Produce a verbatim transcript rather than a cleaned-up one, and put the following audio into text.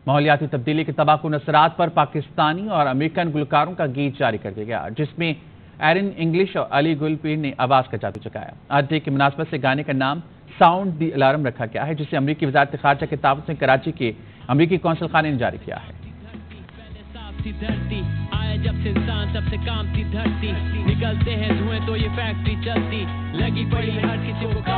माहौलियाती तब्दीली के तबाहकुन असरात पर पाकिस्तानी और अमेरिकन गुलकारों का गीत जारी कर दिया गया, जिसमें एरन इंग्लिश और अली गुलपीर ने आवाज का जादू चकाया। अर्थ डे की मुनासबत से गाने का नाम साउंड दी अलार्म रखा गया है, जिसे अमरीकी वजारत खारजा के ताबूत से कराची के अमरीकी कौंसल खाने ने जारी किया है। जब से इंसान तब से काम थी धरती, निकलते हैं धुएं तो ये फैक्ट्री चलती, लगी पड़ी हर किसी को